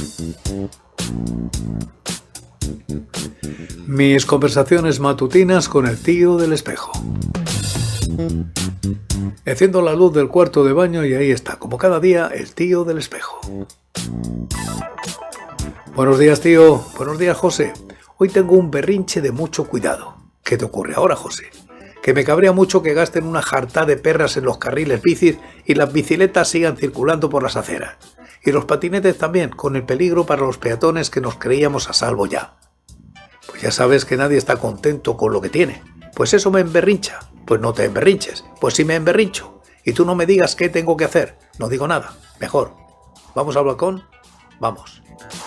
Mis conversaciones matutinas con el tío del espejo. Enciendo la luz del cuarto de baño y ahí está, como cada día, el tío del espejo. Buenos días, tío. Buenos días, José. Hoy tengo un berrinche de mucho cuidado. ¿Qué te ocurre ahora, José? Que me cabrea mucho que gasten una jartá de perras en los carriles bicis y las bicicletas sigan circulando por las aceras. Y los patinetes también, con el peligro para los peatones que nos creíamos a salvo ya. Pues ya sabes que nadie está contento con lo que tiene. Pues eso me emberrincha. Pues no te emberrinches. Pues sí me emberrincho. Y tú no me digas qué tengo que hacer. No digo nada. Mejor. ¿Vamos al balcón? Vamos.